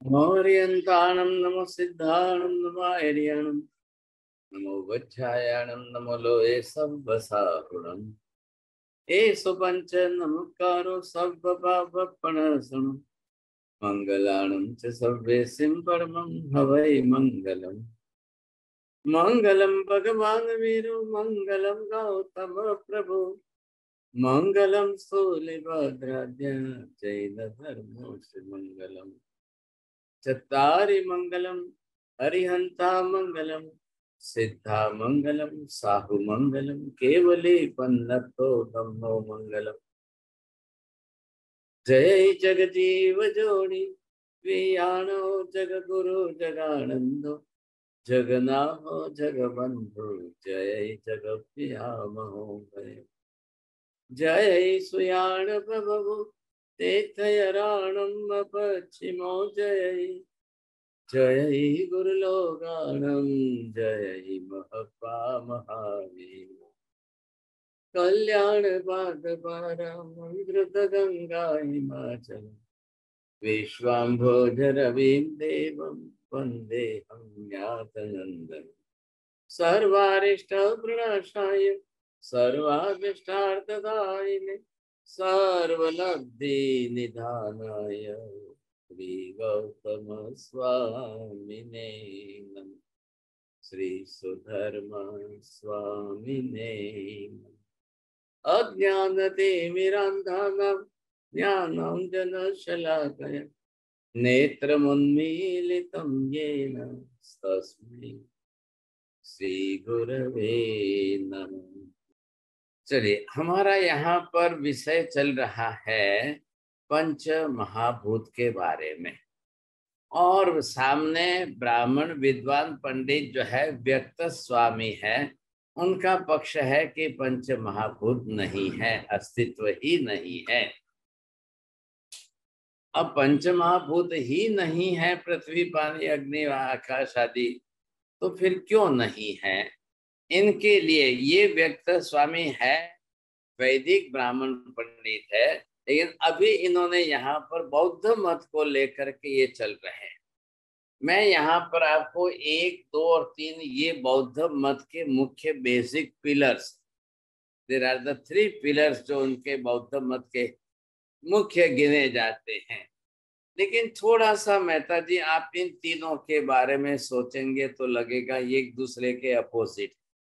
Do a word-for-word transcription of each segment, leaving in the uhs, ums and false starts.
मौर्यन्ताणं नमो सिद्धाणं नमो आर्याणं नमो वज्रायाणं नमो लोये सव्वसाहुणम् एषु पञ्च नमकारो सर्वपापप्रणाशनम् मङ्गलानं च सर्वेसिं परमं हवै मङ्गलम् मङ्गलं भगवान् वीरो मङ्गलं गौतम प्रभु मङ्गलं स्थूलिभद्राद्य जैन धर्मोऽस्य मङ्गलम् चत्तारि मङ्गलं हरिहन्ता मङ्गलं सिद्धा मङ्गलं साहु मङ्गलं केवले पन्नतो धम्मो मङ्गलम् जय जगजीव जोड़ी वियाणो जगगुरु जगानंदो जगनाहो जगबंधु जय जगप्रियामहो भय जय सुयाण प्रभु तीर्थयराणम पश्चिमो जय जय गुरुलोगाणम जय महपा महावीर कल्याण पाद पारामृत गंगा हिमाचल विश्वाम्भोजरविं देवं वन्देऽहं ज्ञातनन्दनं सर्वारिष्टप्रणाशाय सर्वाभीष्टार्थदायिने सर्वलब्धिनिधानाय श्रीगौतमस्वामिने नमः। श्री सुधर्म स्वामिने नमः। अज्ञानतिमिरान्धानां ज्ञानाञ्जनशलाकया नेत्रमुन्मीलितं येन तस्मै श्रीगुरवे नमः। चलिए, हमारा यहाँ पर विषय चल रहा है पंच महाभूत के बारे में, और सामने ब्राह्मण विद्वान पंडित जो है व्यक्त स्वामी है, उनका पक्ष है कि पंच महाभूत नहीं है, अस्तित्व ही नहीं है। अब पंच महाभूत ही नहीं है, पृथ्वी पानी अग्नि आकाश आदि, तो फिर क्यों नहीं है? इनके लिए ये व्यक्त स्वामी है, वैदिक ब्राह्मण पंडित है, लेकिन अभी इन्होंने यहाँ पर बौद्ध मत को लेकर के ये चल रहे हैं। मैं यहाँ पर आपको एक, दो और तीन ये बौद्ध मत के मुख्य basic pillars, there are the three pillars जो उनके बौद्ध मत के मुख्य गिने जाते हैं। लेकिन थोड़ा सा मेहता जी आप इन तीनों के बारे में सोचेंगे तो लगेगा ये एक दूसरे के अपोजिट।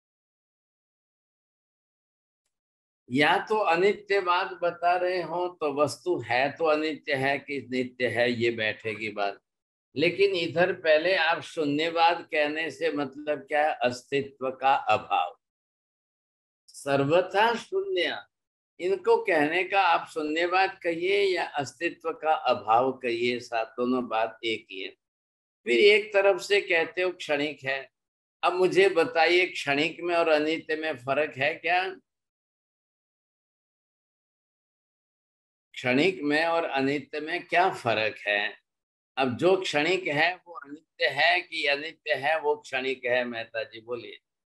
या तो अनित्यवाद बता रहे हो तो वस्तु है तो अनित्य है कि नित्य है, ये बैठेगी बात। लेकिन इधर पहले आप शून्यवाद कहने से मतलब क्या है? अस्तित्व का अभाव, सर्वथा शून्य। इनको कहने का आप शून्यवाद कहिए या अस्तित्व का अभाव कहिए, साथ दोनों बात एक ही है। फिर एक तरफ से कहते हो क्षणिक है। अब मुझे बताइए, क्षणिक में और अनित्य में फर्क है क्या? क्षणिक में और अनित्य में क्या फर्क है? अब जो क्षणिक है वो अनित्य है कि अनित्य है वो क्षणिक है? मेहता जी बोलिए।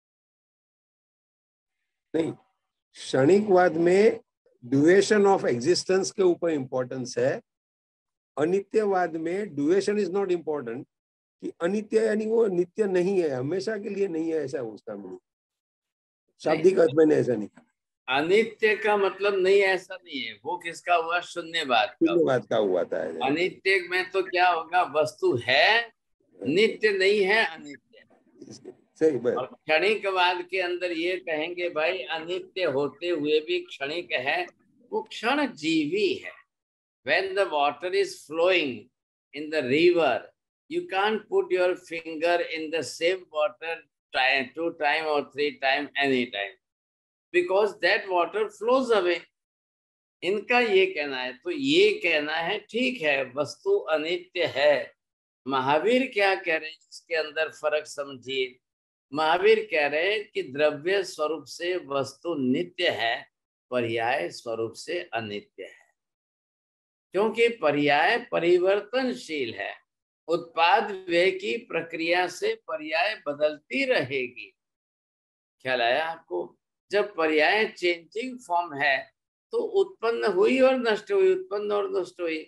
नहीं, क्षणिकवाद में ड्यूरेशन ऑफ एग्जिस्टेंस के ऊपर इंपॉर्टेंस है। अनित्यवाद में ड्यूरेशन इज नॉट इम्पोर्टेंट, कि अनित्य यानी वो नित्य नहीं है, हमेशा के लिए नहीं है, ऐसा उसका मीनिंग शाब्दिक अर्थ मैंने ऐसा नहीं कहा। अनित्य का मतलब नहीं, ऐसा नहीं है। वो किसका हुआ? शून्यवाद का। शून्यवाद का हुआ था। अनित्य में तो क्या होगा? वस्तु है, नित्य नहीं है, अनित्य। सही बात। और क्षणिकवाद के अंदर ये कहेंगे भाई अनित्य होते हुए भी क्षणिक है, वो क्षण जीवी है। When the water is flowing in the river, you can't put your finger in the same water time, two time or three time, any time, because that water flows away. इनका ये कहना है। तो ये कहना है ठीक है, वस्तु अनित्य है। महावीर क्या कह रहे हैं इसके अंदर फर्क समझिए। महावीर कह रहे हैं कि द्रव्य स्वरूप से वस्तु नित्य है, पर्याय स्वरूप से अनित्य है, क्योंकि पर्याय परिवर्तनशील है। उत्पाद व्यय की प्रक्रिया से पर्याय बदलती रहेगी। ख्याल आया आपको? जब पर्याय चेंजिंग फॉर्म है तो उत्पन्न हुई और नष्ट हुई, उत्पन्न और नष्ट हुई।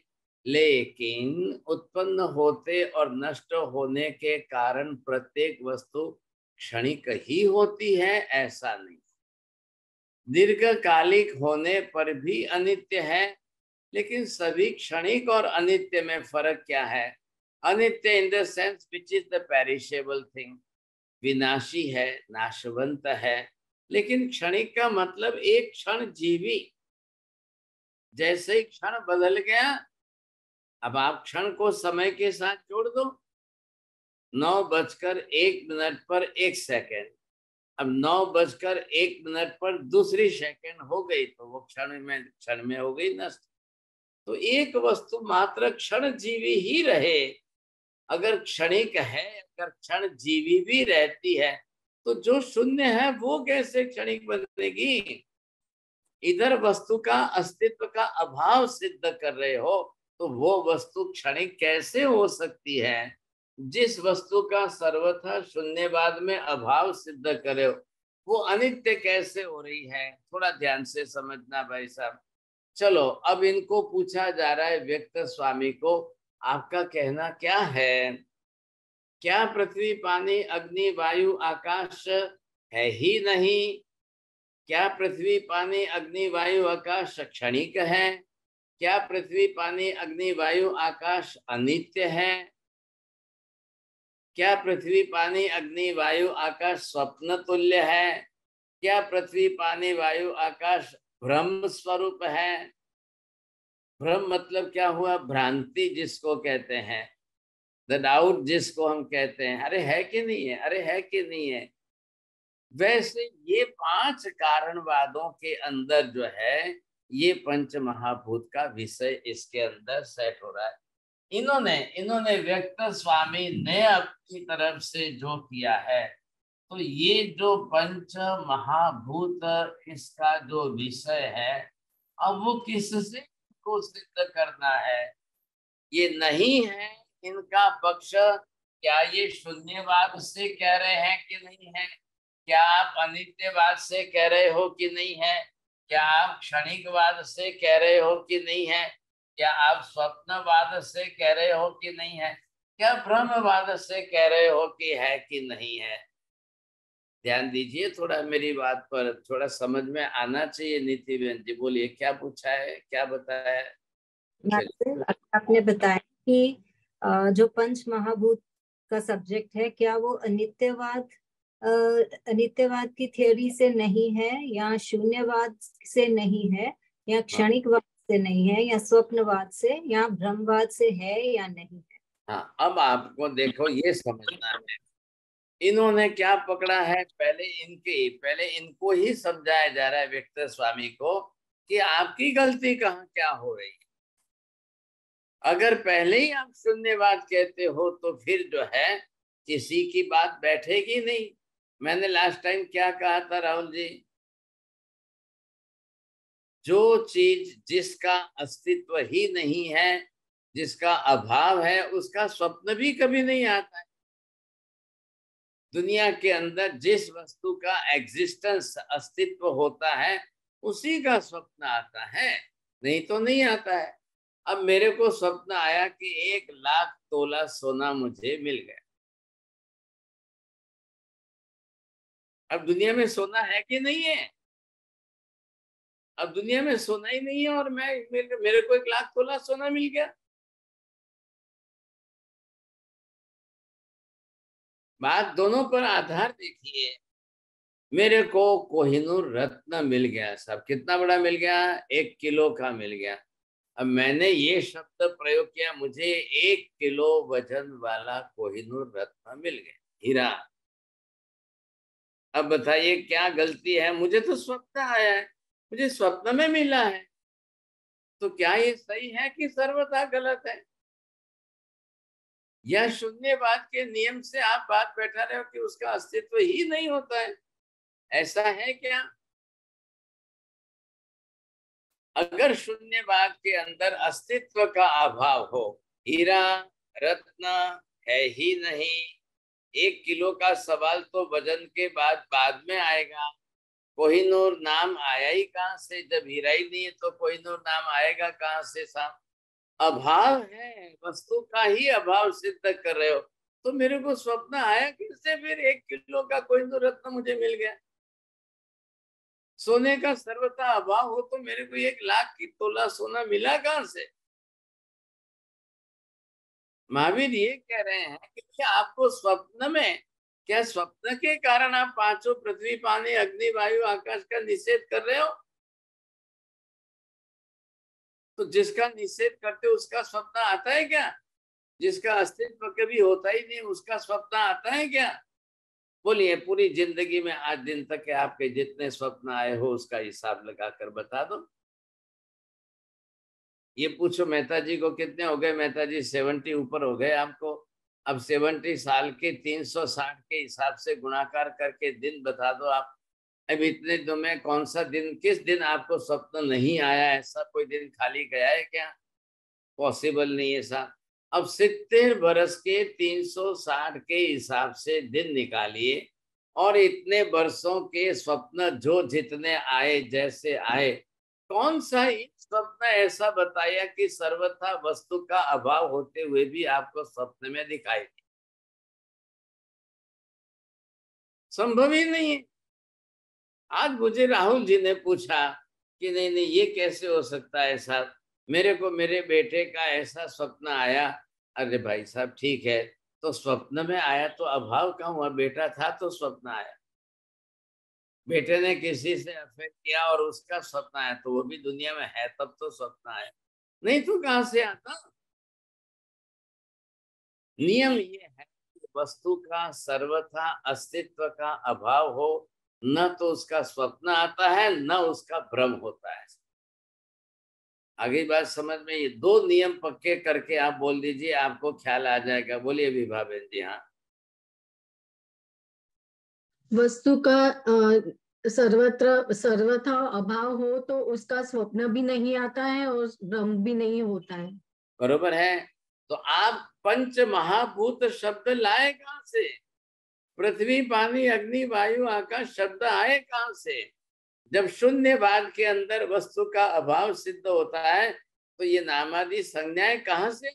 लेकिन उत्पन्न होते और नष्ट होने के कारण प्रत्येक वस्तु क्षणिक ही होती है ऐसा नहीं। दीर्घकालिक होने पर भी अनित्य है, लेकिन सभी क्षणिक और अनित्य में फर्क क्या है? अनित्य in the sense which is the perishable thing, विनाशी है, नाशवंत है। लेकिन क्षणिक का मतलब एक क्षण जीवी, जैसे ही क्षण बदल गया, अब आप क्षण को समय के साथ जोड़ दो, नौ बजकर एक मिनट पर एक सेकंड, अब नौ बजकर एक मिनट पर दूसरी सेकंड हो गई, तो वो क्षण में क्षण में हो गई नष्ट। तो एक वस्तु मात्र क्षण जीवी ही रहे, अगर क्षणिक है, अगर क्षण जीवी भी रहती है, तो जो शून्य है वो कैसे क्षणिक बनेगी? इधर वस्तु का अस्तित्व का अभाव सिद्ध कर रहे हो, तो वो वस्तु क्षणिक कैसे हो सकती है? जिस वस्तु का सर्वथा शून्यवाद में अभाव सिद्ध करे हो, वो अनित्य कैसे हो रही है? थोड़ा ध्यान से समझना भाई साहब। चलो, अब इनको पूछा जा रहा है, व्यक्त स्वामी को, आपका कहना क्या है? क्या पृथ्वी, पानी, अग्नि, वायु, आकाश है ही नहीं? क्या पृथ्वी, पानी, अग्नि, वायु, आकाश क्षणिक है? क्या पृथ्वी, पानी, अग्नि, वायु, आकाश अनित्य है? क्या पृथ्वी, पानी, अग्नि, वायु, आकाश स्वप्न तुल्य है? क्या पृथ्वी, पानी, वायु, आकाश ब्रह्म स्वरूप है? भ्रम मतलब क्या हुआ? भ्रांति जिसको कहते हैं, द डाउट जिसको हम कहते हैं, अरे है कि नहीं है, अरे है कि नहीं है। वैसे ये पांच कारणवादों के अंदर जो है, ये पंच महाभूत का विषय इसके अंदर सेट हो रहा है। इन्होंने इन्होंने व्यक्त स्वामी ने अपनी तरफ से जो किया है, तो ये जो पंच महाभूत, इसका जो विषय है, अब वो किससे को सिद्ध करना है? ये नहीं है इनका पक्ष। क्या ये शून्यवाद से कह रहे हैं कि नहीं है? क्या आप अनित्यवाद से कह रहे हो कि नहीं है? क्या आप क्षणिकवाद से कह रहे हो कि नहीं है? क्या आप स्वप्नवाद से कह रहे हो कि नहीं है? क्या ब्रह्मवाद से कह रहे हो कि है कि नहीं है? ध्यान दीजिए थोड़ा मेरी बात पर, थोड़ा समझ में आना चाहिए। नीति बहन जी बोलिए, क्या पूछा है, क्या बताया है? आपने बताया कि जो पंच महाभूत का सब्जेक्ट है, क्या वो अनित्यवाद अनित्यवाद की थ्योरी से नहीं है, या शून्यवाद से नहीं है, या क्षणिकवाद से नहीं है, या स्वप्नवाद से, या ब्रह्मवाद से है या नहीं है? हाँ, अब आपको देखो ये समझना है, इन्होंने क्या पकड़ा है। पहले इनके पहले इनको ही समझाया जा रहा है व्यक्त स्वामी को कि आपकी गलती कहाँ क्या हो रही है। अगर पहले ही आप शून्यवाद कहते हो तो फिर जो है किसी की बात बैठेगी नहीं। मैंने लास्ट टाइम क्या कहा था राहुल जी? जो चीज जिसका अस्तित्व ही नहीं है, जिसका अभाव है, उसका स्वप्न भी कभी नहीं आता है। दुनिया के अंदर जिस वस्तु का एग्जिस्टेंस, अस्तित्व होता है, उसी का स्वप्न आता है, नहीं तो नहीं आता है। अब मेरे को स्वप्न आया कि एक लाख तोला सोना मुझे मिल गया। अब दुनिया में सोना है कि नहीं है? अब दुनिया में सोना ही नहीं है और मैं मेरे, मेरे को एक लाख तोला सोना मिल गया। बात दोनों पर आधार देखिए। मेरे को कोहिनूर रत्न मिल गया साहब, कितना बड़ा मिल गया? एक किलो का मिल गया। अब मैंने ये शब्द प्रयोग किया, मुझे एक किलो वजन वाला कोहिनूर रत्न मिल गया, हीरा। अब बताइए क्या गलती है? मुझे तो स्वप्न आया है, मुझे स्वप्न में मिला है, तो क्या ये सही है कि सर्वथा गलत है? या शून्यवाद के नियम से आप बात बैठा रहे हो कि उसका अस्तित्व ही नहीं होता है, ऐसा है क्या? अगर शून्यवाद के अंदर अस्तित्व का अभाव हो, हीरा रत्न है ही नहीं, एक किलो का सवाल तो वजन के बाद बाद में आएगा। कोहिनूर नाम आया ही कहां से? जब हीरा ही नहीं है तो कोहिनूर नाम आएगा कहां से साहब? अभाव है, वस्तु का ही अभाव सिद्ध कर रहे हो, तो मेरे को स्वप्न आया किससे? फिर एक किलो का कोई तो रत्न मुझे मिल गया। सोने का सर्वथा अभाव हो तो मेरे को एक लाख की तोला सोना मिला कहां से? महावीर ये कह रहे हैं कि आपको स्वप्न में, क्या स्वप्न के कारण आप पांचों पृथ्वी, पानी, अग्नि, वायु, आकाश का निषेध कर रहे हो? तो जिसका निषेध करते उसका स्वप्न आता है क्या? जिसका अस्तित्व कभी होता ही नहीं उसका स्वप्न आता है क्या? बोलिए, पूरी जिंदगी में आज दिन तक के आपके जितने स्वप्न आए हो उसका हिसाब लगाकर बता दो। ये पूछो मेहता जी को कितने हो गए? मेहता जी सेवेंटी ऊपर हो गए आपको। अब सेवेंटी साल के तीन सौ साठ के हिसाब से गुणाकार करके दिन बता दो आप। अब इतने दिन में कौन सा दिन, किस दिन आपको स्वप्न नहीं आया? ऐसा कोई दिन खाली गया है क्या? पॉसिबल नहीं है साहब। अब सितर बरस के तीन सौ साठ के हिसाब से दिन निकालिए और इतने वर्षों के स्वप्न जो जितने आए, जैसे आए, कौन सा एक स्वप्न ऐसा बताया कि सर्वथा वस्तु का अभाव होते हुए भी आपको स्वप्न में दिखाई दी? संभव ही नहीं है। आज मुझे राहुल जी ने पूछा कि नहीं नहीं ये कैसे हो सकता है साहब, मेरे को मेरे बेटे का ऐसा स्वप्न आया। अरे भाई साहब ठीक है, तो स्वप्न में आया तो अभाव कहाँ हुआ? बेटा था तो स्वप्न आया। बेटे ने किसी से अफेयर किया और उसका स्वप्न आया, तो वो भी दुनिया में है तब तो स्वप्न आया, नहीं तो कहां से आता? नियम ये है कि वस्तु का सर्वथा अस्तित्व का अभाव हो, न तो उसका स्वप्न आता है न उसका भ्रम होता है। आगे बात समझ में? ये दो नियम पक्के करके आप बोल दीजिए, आपको ख्याल आ जाएगा। बोलिए विभा बहन जी। हाँ, वस्तु का सर्वत्र सर्वथा अभाव हो तो उसका स्वप्न भी नहीं आता है और भ्रम भी नहीं होता है। बरोबर है। तो आप पंच महाभूत शब्द लाए कहां से? पृथ्वी, पानी, अग्नि, वायु, आकाश शब्द आए कहां से? जब शून्यवाद के अंदर वस्तु का अभाव सिद्ध होता है तो ये नामादि संज्ञाएं कहां से?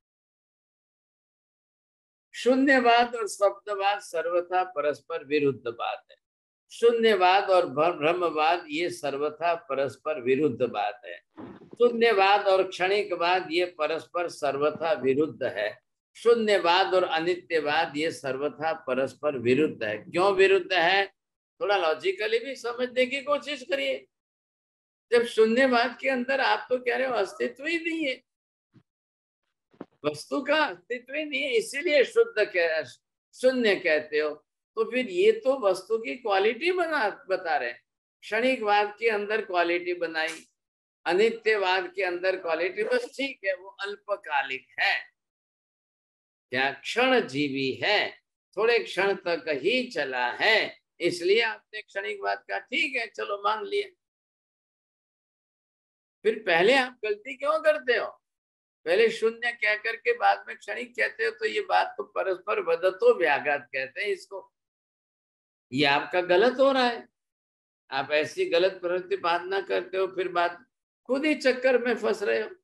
शून्यवाद और स्वप्नवाद सर्वथा परस्पर विरुद्ध बात है। शून्यवाद और ब्रह्मवाद ये सर्वथा परस्पर विरुद्ध बात है। शून्यवाद और क्षणिकवाद ये परस्पर सर्वथा विरुद्ध है। शून्यवाद और अनित्यवाद ये सर्वथा परस्पर विरुद्ध है। क्यों विरुद्ध है? थोड़ा लॉजिकली भी समझने की कोशिश करिए। जब शून्यवाद के अंदर आप तो कह रहे हो अस्तित्व ही नहीं है, वस्तु का अस्तित्व ही नहीं है, इसीलिए शुद्ध कह शून्य कहते हो, तो फिर ये तो वस्तु की क्वालिटी बना बता रहे हैं। क्षणिकवाद के अंदर क्वालिटी बनाई, अनित्यवाद के अंदर क्वालिटी, बस ठीक है वो अल्पकालिक है, क्या क्षण जीवी है, थोड़े क्षण तक ही चला है, इसलिए आपने क्षणिकवाद का ठीक है चलो मान लिया। फिर पहले आप गलती क्यों करते हो? पहले शून्य कह करके बाद में क्षणिक कहते हो, तो ये बात तो परस्पर वदतो व्याघात कहते हैं इसको। ये आपका गलत हो रहा है, आप ऐसी गलत प्रतिपादना करते हो, फिर बात खुद ही चक्कर में फंस रहे हो।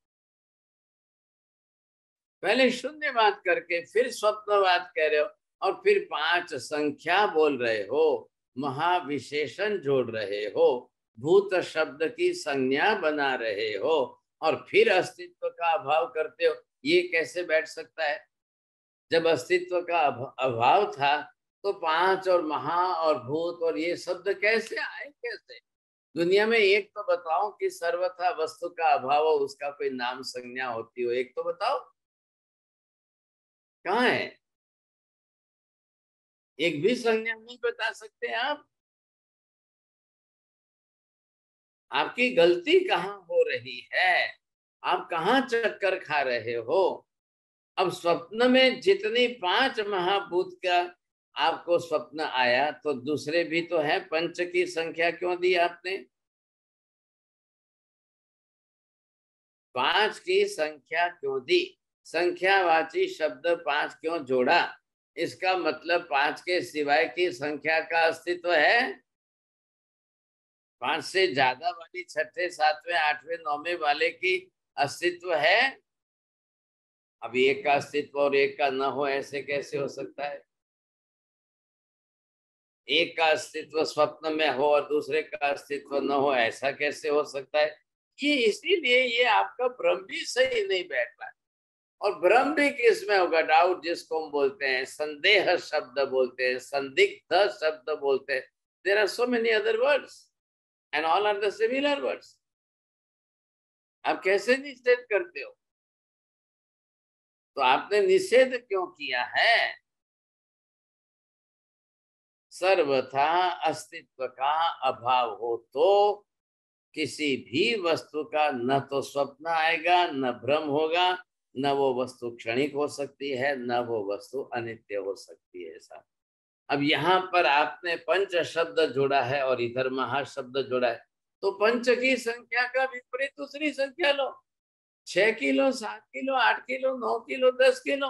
पहले शून्यवाद करके फिर स्वप्नवाद कह रहे हो और फिर पांच संख्या बोल रहे हो, महाविशेषण जोड़ रहे हो, भूत शब्द की संज्ञा बना रहे हो और फिर अस्तित्व का अभाव करते हो। ये कैसे बैठ सकता है? जब अस्तित्व का अभाव था तो पांच और महा और भूत और ये शब्द कैसे आए? कैसे? दुनिया में एक तो बताओ कि सर्वथा वस्तु का अभाव हो, उसका कोई नाम संज्ञा होती हो, एक तो बताओ कहाँ है? एक भी संज्ञा नहीं बता सकते आप। आपकी गलती कहाँ हो रही है? आप कहाँ चक्कर खा रहे हो? अब स्वप्न में जितनी पांच महाभूत का आपको स्वप्न आया, तो दूसरे भी तो है, पंच की संख्या क्यों दी आपने? पांच की संख्या क्यों दी? संख्यावाची शब्द पांच क्यों जोड़ा? इसका मतलब पांच के सिवाय की संख्या का अस्तित्व है? पांच से ज्यादा वाली छठे, सातवें, आठवें, नौवें वाले की अस्तित्व है? अब एक का अस्तित्व और एक का न हो ऐसे कैसे हो सकता है? एक का अस्तित्व स्वप्न में हो और दूसरे का अस्तित्व न हो ऐसा कैसे हो सकता है? ये इसीलिए ये आपका भ्रम भी सही नहीं बैठ रहा है। और भ्रम भी किसमें होगा? डाउट जिसको हम बोलते हैं, संदेह शब्द बोलते हैं, संदिग्ध शब्द बोलते हैं। There are so many other words and all are the similar words. आप कैसे निषेध करते हो? तो आपने निषेध क्यों किया है? सर्वथा अस्तित्व का अभाव हो तो किसी भी वस्तु का न तो स्वप्न आएगा, न भ्रम होगा, न वो वस्तु क्षणिक हो सकती है, न वो वस्तु अनित्य हो सकती है। ऐसा अब यहाँ पर आपने पंच शब्द जोड़ा है और इधर महाशब्द जोड़ा है, तो पंच की संख्या का विपरीत दूसरी संख्या लो। छह किलो, सात किलो, आठ किलो, नौ किलो, दस किलो।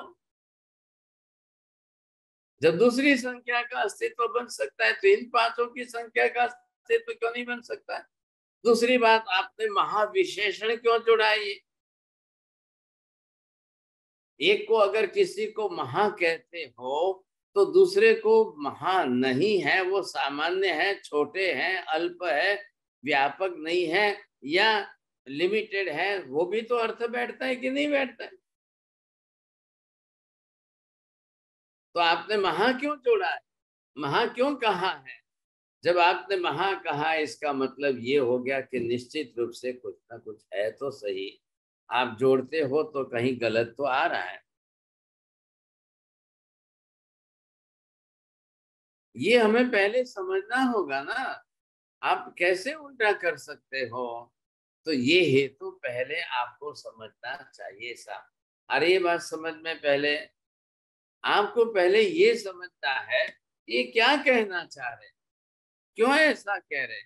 जब दूसरी संख्या का अस्तित्व बन सकता है तो इन पांचों की संख्या का अस्तित्व क्यों नहीं बन सकता है? दूसरी बात, आपने महाविशेषण क्यों जोड़ा है? ये एक को अगर किसी को महा कहते हो तो दूसरे को महा नहीं है, वो सामान्य है, छोटे हैं, अल्प है, व्यापक नहीं है या लिमिटेड है, वो भी तो अर्थ बैठता है कि नहीं बैठता है? तो आपने महा क्यों जोड़ा है? महा क्यों कहा है? जब आपने महा कहा इसका मतलब ये हो गया कि निश्चित रूप से कुछ ना कुछ है तो सही। आप जोड़ते हो तो कहीं गलत तो आ रहा है। ये हमें पहले समझना होगा ना। आप कैसे उल्टा कर सकते हो? तो ये हेतु पहले आपको समझना चाहिए सा। अरे ये बात समझ में पहले आपको पहले ये समझना है ये क्या कहना चाह रहे, क्यों ऐसा कह रहे,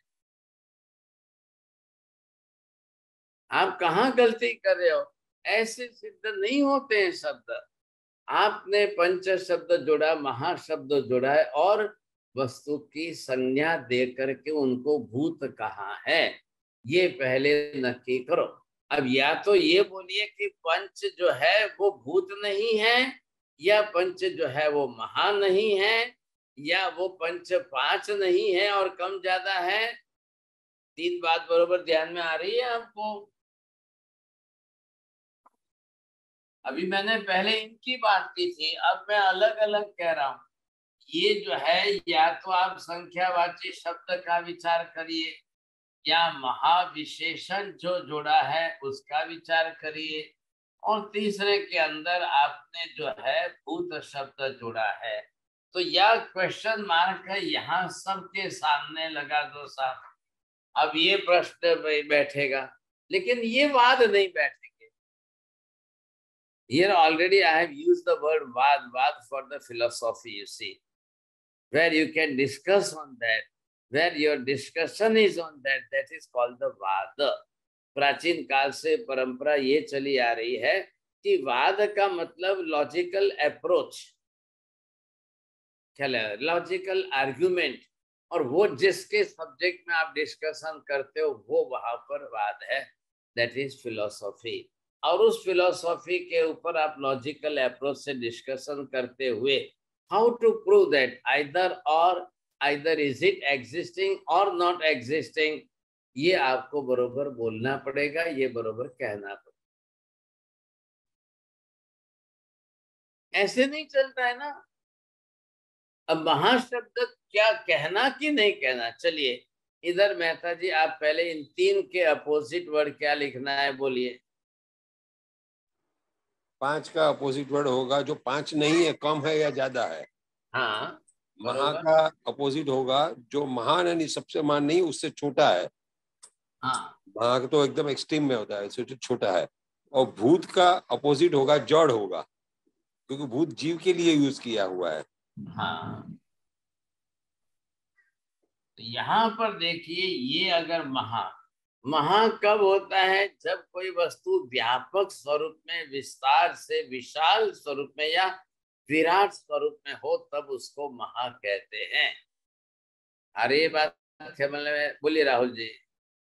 आप कहाँ गलती कर रहे हो। ऐसे सिद्ध नहीं होते हैं शब्द। आपने पंच शब्द जोड़ा, महाशब्द जोड़ा है और वस्तु की संज्ञा दे करके उनको भूत कहा है, ये पहले नक्की करो। अब या तो ये बोलिए कि पंच जो है वो भूत नहीं है, या पंच जो है वो महा नहीं है, या वो पंच पांच नहीं है और कम ज्यादा है। तीन बात बरोबर ध्यान में आ रही है आपको? अभी मैंने पहले इनकी बात की थी, अब मैं अलग अलग कह रहा हूं। ये जो है या तो आप संख्यावाची शब्द का विचार करिए, या महाविशेषण जो जोड़ा है उसका विचार करिए, और तीसरे के अंदर आपने जो है भूत शब्द जोड़ा है। तो यह क्वेश्चन मार्क है यहाँ सबके सामने लगा दो साहब। अब ये प्रश्न बैठेगा, लेकिन ये वाद नहीं बैठेगा। Here already I have used the word vad, vad for the philosophy, you see, where you can discuss on that, where your discussion is on that, that is called the vad. प्राचीन काल से परंपरा ये चली आ रही है कि वाद का मतलब लॉजिकल अप्रोच, क्या है, लॉजिकल आर्ग्यूमेंट, और वो जिसके सब्जेक्ट में आप डिस्कशन करते हो वो वहां पर वाद है, दैट इज फिलोसॉफी। और उस फिलोसॉफी के ऊपर आप लॉजिकल अप्रोच से डिस्कशन करते हुए how to prove that either और आइदर इज इट एग्जिस्टिंग और नॉट एग्जिस्टिंग, ये आपको बरोबर बोलना पड़ेगा, ये बरोबर कहना पड़ेगा। ऐसे नहीं चलता है ना। अब महाशब्द क्या कहना कि नहीं कहना, चलिए इधर मेहता जी आप पहले इन तीन के अपोजिट वर्ड क्या लिखना है बोलिए। पांच का अपोजिट वर्ड होगा जो पांच नहीं है, कम है या ज्यादा है। हाँ, महा का अपोजिट होगा जो महान है, सबसे महान नहीं, उससे छोटा है। हाँ, महा तो एकदम एक्सट्रीम में होता है, इससे छोटा है। और भूत का अपोजिट होगा जड़ होगा, क्योंकि भूत जीव के लिए यूज किया हुआ है। हाँ, तो यहाँ पर देखिए ये अगर महा महा कब होता है, जब कोई वस्तु व्यापक स्वरूप में, विस्तार से विशाल स्वरूप में या विराट स्वरूप में हो, तब उसको महा कहते हैं। अरे बात बोलिए राहुल जी।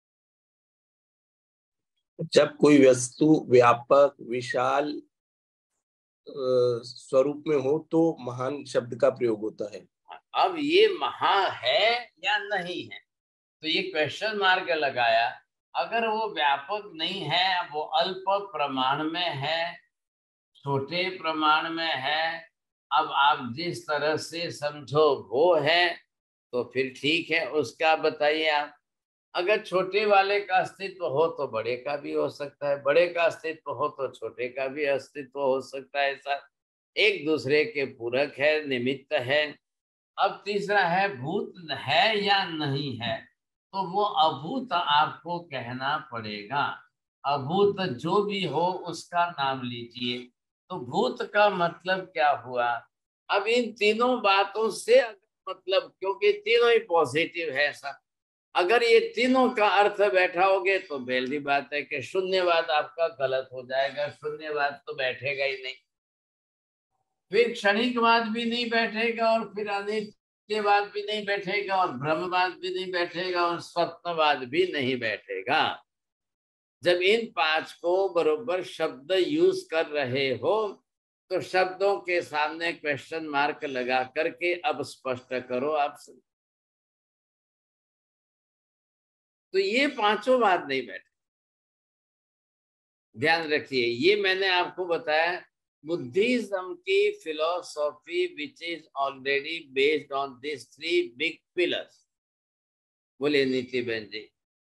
जब कोई वस्तु व्यापक, विशाल स्वरूप में हो तो महान शब्द का प्रयोग होता है। अब ये महा है या नहीं है, तो ये क्वेश्चन मार्क लगाया। अगर वो व्यापक नहीं है, वो अल्प प्रमाण में है, छोटे प्रमाण में है, अब आप जिस तरह से समझो वो है, तो फिर ठीक है, उसका बताइए आप। अगर छोटे वाले का अस्तित्व हो तो बड़े का भी हो सकता है, बड़े का अस्तित्व हो तो छोटे का भी अस्तित्व हो सकता है। ऐसा एक दूसरे के पूरक है, निमित्त है। अब तीसरा है भूत है या नहीं है, तो वो अभूत आपको कहना पड़ेगा। अभूत जो भी हो उसका नाम लीजिए। तो भूत का मतलब क्या हुआ? अब इन तीनों बातों से मतलब, क्योंकि तीनों ही पॉजिटिव है, ऐसा अगर ये तीनों का अर्थ बैठाओगे तो पहली बात है कि शून्यवाद आपका गलत हो जाएगा, शून्यवाद तो बैठेगा ही नहीं, फिर क्षणिकवाद भी नहीं बैठेगा, और फिर अनित्यवाद भी नहीं बैठेगा, और ब्रह्मवाद भी नहीं बैठेगा, और स्वप्नवाद भी नहीं बैठेगा। जब इन पांच को बरोबर शब्द यूज कर रहे हो तो शब्दों के सामने क्वेश्चन मार्क लगा करके अब स्पष्ट करो आपसे। तो ये पांचों बात नहीं बैठे, ध्यान रखिए। ये मैंने आपको बताया बुद्धिज्म की philosophy which is already based on this three big pillars. बोले नीति बहन जी।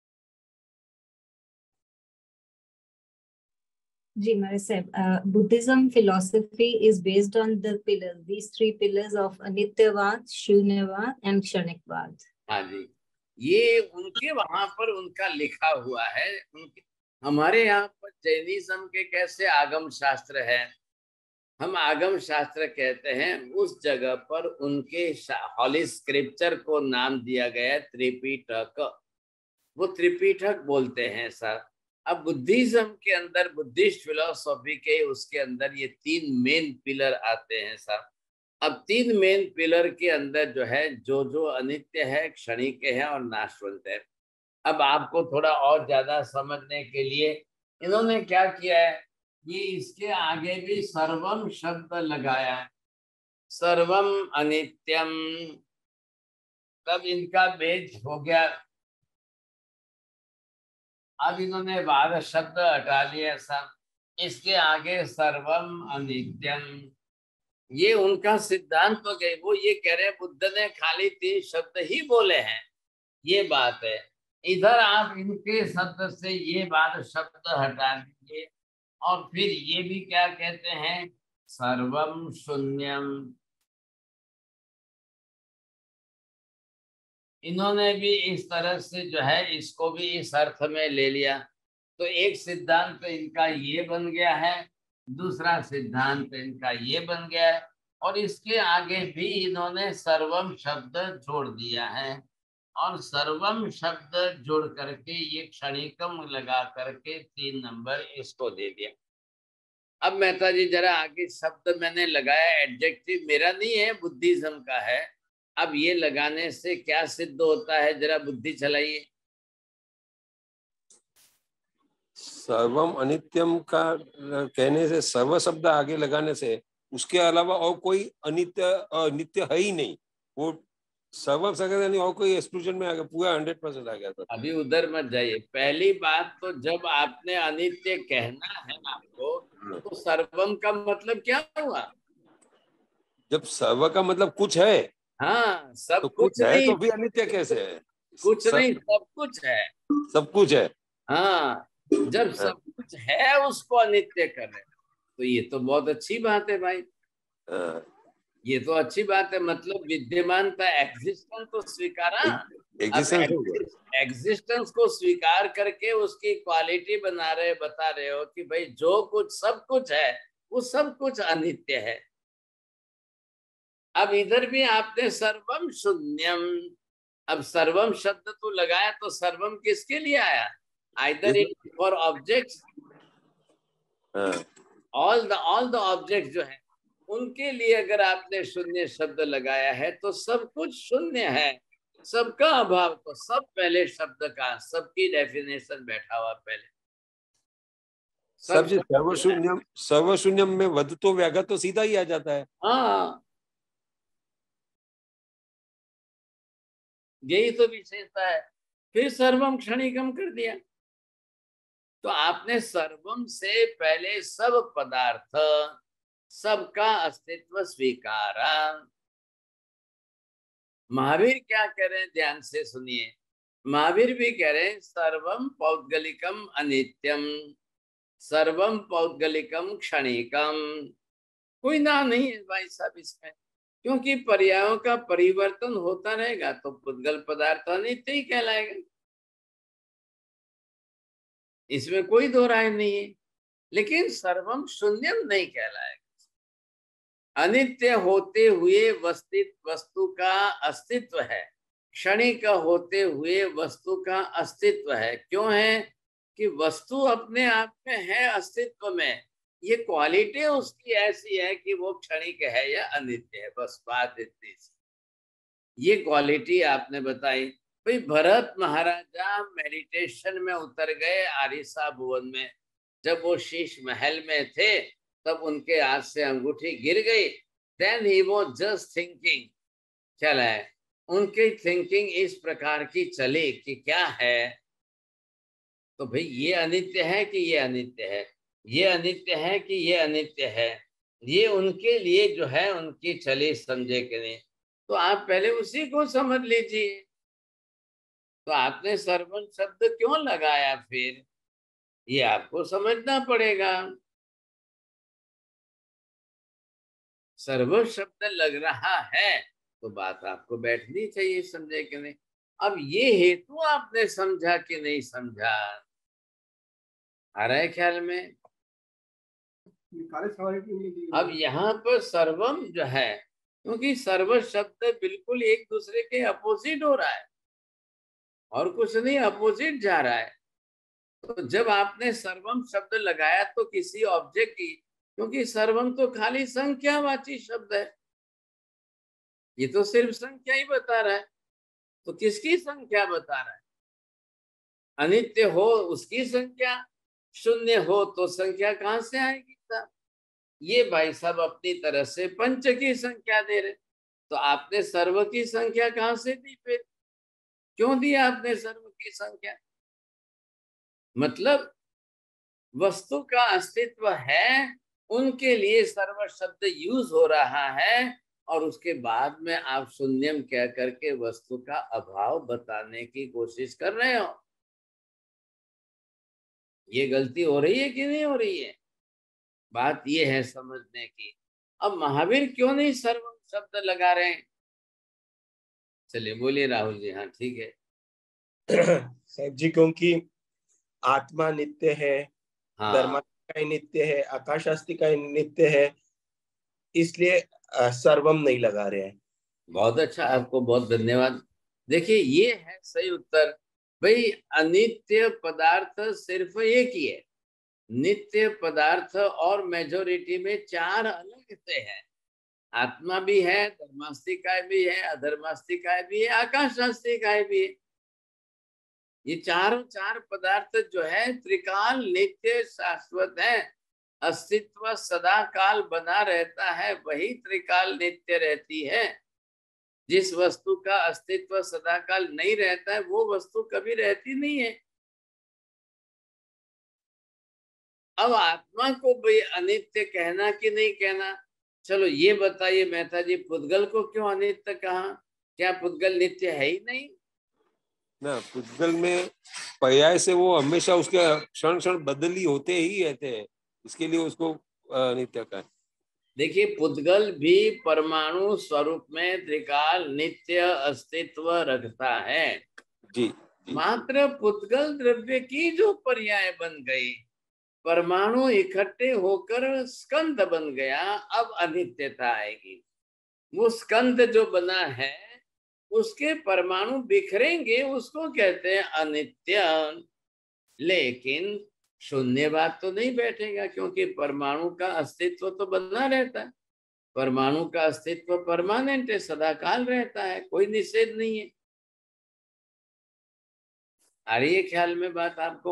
जी मेरे साहब, Buddhism philosophy is based on the pillars, these three pillars of अनित्यवाद, शून्यवाद एंड क्षणिकवाद। हाँ जी, ये उनके वहां पर उनका लिखा हुआ है। उनके हमारे यहाँ पर जैनिज्म के कैसे आगम शास्त्र है, हम आगम शास्त्र कहते हैं, उस जगह पर उनके हॉली स्क्रिप्चर को नाम दिया गया त्रिपिटक। वो त्रिपिटक बोलते हैं सर। अब बुद्धिज्म के अंदर, बुद्धिस्ट फिलोसॉफी के उसके अंदर ये तीन मेन पिलर आते हैं सर। अब तीन मेन पिलर के अंदर जो है, जो जो अनित्य है, क्षणिक है और नाशवंत है। अब आपको थोड़ा और ज्यादा समझने के लिए इन्होंने क्या किया है, ये इसके आगे भी सर्वम शब्द लगाया है। सर्वम अनित्यम, तब इनका बेज हो गया। अब इन्होंने बारह शब्द हटा लिया सब, इसके आगे सर्वम अनित्यम। ये उनका सिद्धांत तो गए, वो ये कह रहे हैं बुद्ध ने खाली तीन शब्द ही बोले हैं, ये बात है। इधर आप इनके शब्द से ये बारह शब्द हटा दीजिए, और फिर ये भी क्या कहते हैं, सर्वम शून्यम। इन्होंने भी इस तरह से जो है इसको भी इस अर्थ में ले लिया। तो एक सिद्धांत तो इनका ये बन गया है, दूसरा सिद्धांत इनका ये बन गया है, और इसके आगे भी इन्होंने सर्वम शब्द जोड़ दिया है, और सर्वम शब्द जोड़ करके ये क्षणिकम लगा करके तीन नंबर इसको दे दिया। अब मेहता जी जरा आगे शब्द मैंने लगाया, एडजेक्टिव मेरा नहीं है, बुद्धिज्म का है। अब ये लगाने से क्या सिद्ध होता है, जरा बुद्धि चलाइए। सर्वम अनित्यम का कहने से, सर्व शब्द आगे लगाने से उसके अलावा और कोई अनित्य अनित्य है ही नहीं, वो सर्व शब्द और कोई एक्सक्लूजन में आ गया, पूरा हंड्रेड परसेंट आ गया था। अभी उधर मत जाइए। पहली बात तो जब आपने अनित्य कहना है आपको, तो सर्वम का मतलब क्या हुआ? जब सर्व का मतलब कुछ है, हाँ, सब तो कुछ, कुछ है नहीं तो फिर अनित्य कैसे है? कुछ सब, नहीं, सब कुछ है। सब कुछ है। हाँ, जब सब कुछ है उसको अनित्य कर रहे, तो ये तो बहुत अच्छी बात है भाई। ये तो अच्छी बात है, मतलब विद्यमानता, एग्जिस्टेंस तो स्वीकारा। एग्जिस्टेंस एग्जिस्टेंस को स्वीकार करके उसकी क्वालिटी बना रहे, बता रहे हो कि भाई जो कुछ सब कुछ है वो सब कुछ अनित्य है। अब इधर भी आपने सर्वम शून्यम, अब सर्वम शब्द तो लगाया, तो सर्वम किसके लिए आया? Either it for objects, all the all the object जो है उनके लिए अगर आपने शून्य शब्द लगाया है तो सब कुछ शून्य है, सबका अभाव। तो सब पहले शब्द का, सबकी डेफिनेशन बैठा हुआ पहले। सब सर्वशून्यम सर्वशून्यम में वध तो व्याघा तो सीधा ही आ जाता है। हाँ, यही तो विशेषता है। फिर सर्वम क्षणिकम कर दिया, तो आपने सर्वम से पहले सब पदार्थ, सबका अस्तित्व स्वीकारा। महावीर क्या कह रहे हैं, ध्यान से सुनिए। महावीर भी कह रहे हैं सर्वम पौद्गलिकम अनित्यम, सर्वम पौद्गलिकम क्षणिकम। कोई ना नहीं है भाई साहब इसमें, क्योंकि पर्यायों का परिवर्तन होता रहेगा तो पुद्गल पदार्थ अनित्य ही कहलाएगा, इसमें कोई दो राय नहीं है। लेकिन सर्वम शून्यम नहीं कहलाएगा। अनित्य होते हुए वस्तित वस्तु का अस्तित्व है, क्षणिक होते हुए वस्तु का अस्तित्व है। क्यों है कि वस्तु अपने आप में है अस्तित्व में, ये क्वालिटी उसकी ऐसी है कि वो क्षणिक है या अनित्य है, बस बात इतनी सी। ये क्वालिटी आपने बताई। भाई भरत महाराजा मेडिटेशन में उतर गए आरिसा भुवन में, जब वो शीश महल में थे तब उनके हाथ से अंगूठी गिर गई। Then he was just thinking, चला है उनकी थिंकिंग इस प्रकार की चली कि क्या है, तो भाई ये अनित्य है कि ये अनित्य है, ये अनित्य है कि ये अनित्य है, ये उनके लिए जो है उनकी चली समझे कि नहीं। तो आप पहले उसी को समझ लीजिए। तो आपने सर्वम शब्द क्यों लगाया, फिर ये आपको समझना पड़ेगा। सर्व शब्द लग रहा है तो बात आपको बैठनी चाहिए, समझे कि नहीं। अब ये हेतु आपने समझा कि नहीं समझा, आ रहा है ख्याल में। अब यहाँ पर सर्वम जो है, क्योंकि सर्व शब्द बिल्कुल एक दूसरे के अपोजिट हो रहा है और कुछ नहीं, अपोजिट जा रहा है। तो जब आपने सर्वम शब्द लगाया तो किसी ऑब्जेक्ट की, क्योंकि सर्वम तो खाली संख्यावाची शब्द है, ये तो सिर्फ संख्या ही बता रहा है। तो किसकी संख्या बता रहा है? अनित्य हो उसकी संख्या, शून्य हो तो संख्या कहां से आएगी साहब? ये भाई साहब अपनी तरह से पंच की संख्या दे रहे, तो आपने सर्व की संख्या कहां से दी? फिर क्यों दिया आपने सर्व की संख्या? मतलब वस्तु का अस्तित्व है, उनके लिए सर्व शब्द यूज हो रहा है, और उसके बाद में आप शून्यम कह करके वस्तु का अभाव बताने की कोशिश कर रहे हो। ये गलती हो रही है कि नहीं हो रही है? बात ये है समझने की। अब महावीर क्यों नहीं सर्वम शब्द लगा रहे हैं? चलिए बोलिए राहुल जी। हाँ ठीक है साहब जी, क्योंकि आत्मा नित्य है, हाँ, धर्मात्मा का नित्य है, आकाशास्ति का नित्य है, इसलिए सर्वम नहीं लगा रहे हैं। बहुत अच्छा, आपको बहुत धन्यवाद। देखिए ये है सही उत्तर। भाई अनित्य पदार्थ सिर्फ एक ही है, नित्य पदार्थ और मेजोरिटी में चार अलग से है। आत्मा भी है, धर्मास्तिकाय भी है, अधर्मास्तिकाय भी है, आकाशास्तिकाय भी है। ये चारों चार पदार्थ जो है त्रिकाल नित्य शाश्वत है। अस्तित्व सदा काल बना रहता है, वही त्रिकाल नित्य रहती है। जिस वस्तु का अस्तित्व सदा काल नहीं रहता है वो वस्तु कभी रहती नहीं है। अब आत्मा को भाई अनित्य कहना कि नहीं कहना, चलो ये बताइए मेहता जी, पुद्गल को क्यों अनित्य कहा? क्या पुद्गल नित्य है ही नहीं? ना, पुद्गल में पर्याय से वो हमेशा उसके क्षण क्षण बदली होते ही रहते हैं, इसके लिए उसको अनित्य कहा। देखिए पुद्गल भी परमाणु स्वरूप में त्रिकाल नित्य अस्तित्व रखता है। जी, जी। मात्र पुद्गल द्रव्य की जो पर्याय बन गई, परमाणु इकट्ठे होकर स्कंद बन गया, अब अनित्यता आएगी। वो स्कंद जो बना है उसके परमाणु बिखरेंगे, उसको कहते हैं अनित्य। लेकिन शून्यवाद तो नहीं बैठेगा, क्योंकि परमाणु का अस्तित्व तो बना रहता है। परमाणु का अस्तित्व परमानेंट है, सदाकाल रहता है, कोई निषेध नहीं है। आ रही है ख्याल में बात आपको?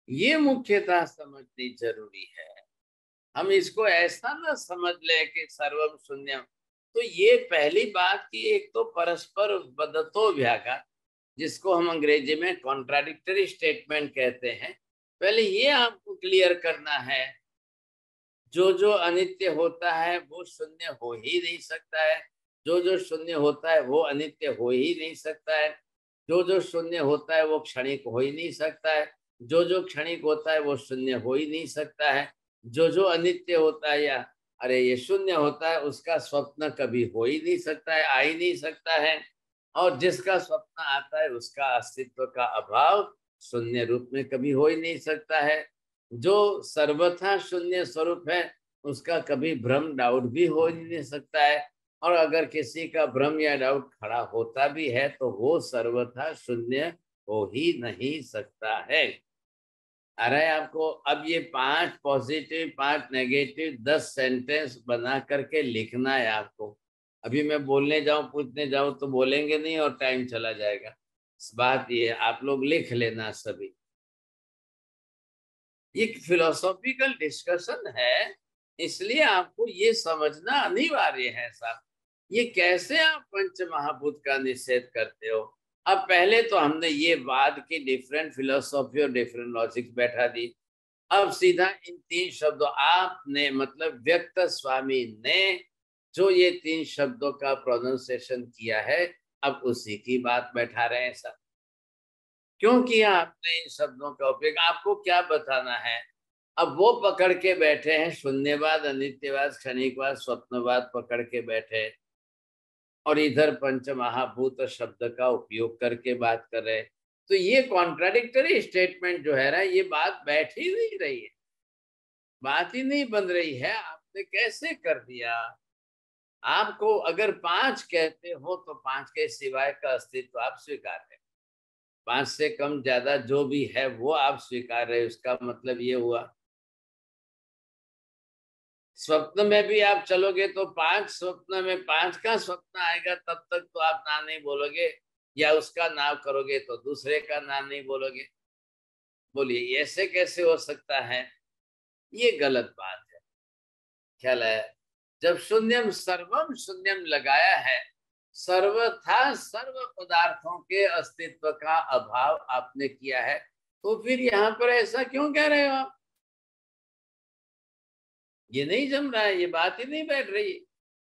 ये मुख्यतः समझनी जरूरी है। हम इसको ऐसा ना समझ ले कि सर्वम शून्यम। तो ये पहली बात की एक तो परस्पर बदतो व्याघात, जिसको हम अंग्रेजी में कॉन्ट्राडिक्टरी स्टेटमेंट कहते हैं, पहले ये आपको क्लियर करना है। जो जो अनित्य होता है वो शून्य हो ही नहीं सकता है, जो जो शून्य होता है वो अनित्य हो ही नहीं सकता है, जो जो शून्य होता है वो क्षणिक हो ही नहीं सकता है, जो जो क्षणिक होता है वो शून्य हो ही नहीं सकता है, जो जो अनित्य होता है या अरे ये शून्य होता है उसका स्वप्न कभी हो ही नहीं सकता है, आ ही नहीं सकता है, और जिसका स्वप्न आता है उसका अस्तित्व का अभाव शून्य रूप में कभी हो ही नहीं सकता है। जो सर्वथा शून्य स्वरूप है उसका कभी भ्रम डाउट भी हो ही नहीं सकता है, और अगर किसी का भ्रम या डाउट खड़ा होता भी है तो वो सर्वथा शून्य हो ही नहीं सकता है। अरे आपको अब ये पांच पॉजिटिव पांच नेगेटिव दस सेंटेंस बना करके लिखना है आपको। अभी मैं बोलने जाऊं पूछने जाऊं तो बोलेंगे नहीं और टाइम चला जाएगा। बात ये है, आप लोग लिख लेना सभी। ये फिलोसॉफिकल डिस्कशन है, इसलिए आपको ये समझना अनिवार्य है साहब। ये कैसे आप पंच महाभूत का निषेध करते हो? अब पहले तो हमने ये वाद की डिफरेंट फिलोसॉफी और डिफरेंट लॉजिक्स बैठा दी। अब सीधा इन तीन शब्दों आपने मतलब व्यक्त स्वामी ने जो ये तीन शब्दों का प्रोनाउंसिएशन किया है, अब उसी की बात बैठा रहे हैं साहब। क्यों किया आपने इन शब्दों का उपयोग? आपको क्या बताना है? अब वो पकड़ के बैठे हैं शून्यवाद, अनित्यवाद, क्षणिकवाद, स्वप्नवाद पकड़ के बैठे, और इधर पंच महाभूत शब्द का उपयोग करके बात कर रहे हैं। तो ये कॉन्ट्राडिक्टरी स्टेटमेंट जो है ना, ये बात बैठ ही नहीं रही है, बात ही नहीं बन रही है। आपने कैसे कर दिया? आपको अगर पांच कहते हो तो पांच के सिवाय का अस्तित्व आप स्वीकार है, पांच से कम ज्यादा जो भी है वो आप स्वीकार रहे, उसका मतलब ये हुआ। स्वप्न में भी आप चलोगे तो पांच स्वप्न में पांच का स्वप्न आएगा, तब तक तो आप ना नहीं बोलोगे, या उसका नाम करोगे तो दूसरे का नाम नहीं बोलोगे। बोलिए ऐसे कैसे हो सकता है? ये गलत बात है। ख्याल है? जब शून्यम सर्वम शून्यम लगाया है, सर्वथा सर्व पदार्थों के अस्तित्व का अभाव आपने किया है, तो फिर यहाँ पर ऐसा क्यों कह रहे हो आप? ये नहीं जम रहा है, ये बात ही नहीं बैठ रही।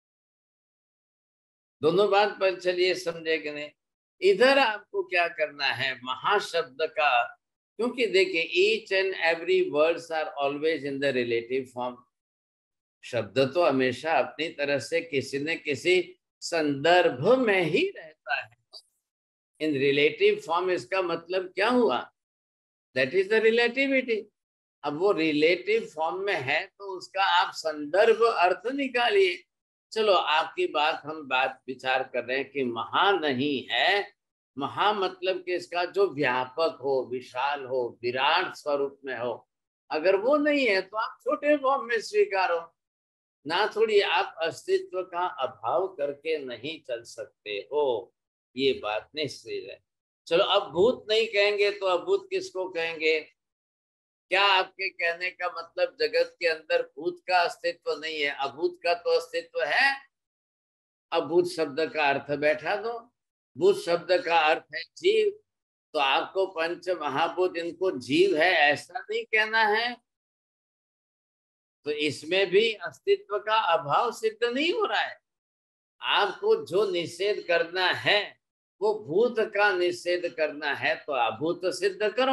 दोनों बात पर चलिए समझे कि नहीं। इधर आपको क्या करना है, महाशब्द का, क्योंकि देखिए each and every words are always in the relative form. शब्द तो हमेशा अपनी तरह से किसी न किसी संदर्भ में ही रहता है। इन रिलेटिव फॉर्म इसका मतलब क्या हुआ? That is the relativity. अब वो रिलेटिव फॉर्म में है तो उसका आप संदर्भ अर्थ निकालिए। चलो आपकी बात हम बात विचार कर रहे हैं कि महा नहीं है, महा मतलब कि इसका जो व्यापक हो, विशाल हो, विराट स्वरूप में हो। अगर वो नहीं है तो आप छोटे फॉर्म में स्वीकारो ना, थोड़ी आप अस्तित्व का अभाव करके नहीं चल सकते हो। ये बात निश्चित है। चलो अब भूत नहीं कहेंगे तो अभूत किसको कहेंगे? क्या आपके कहने का मतलब जगत के अंदर भूत का अस्तित्व नहीं है, अभूत का तो अस्तित्व है? अभूत शब्द का अर्थ बैठा दो। भूत शब्द का अर्थ है जीव, तो आपको पंच महाभूत इनको जीव है ऐसा नहीं कहना है, तो इसमें भी अस्तित्व का अभाव सिद्ध नहीं हो रहा है। आपको जो निषेध करना है वो भूत का निषेध करना है, तो अभूत सिद्ध करो,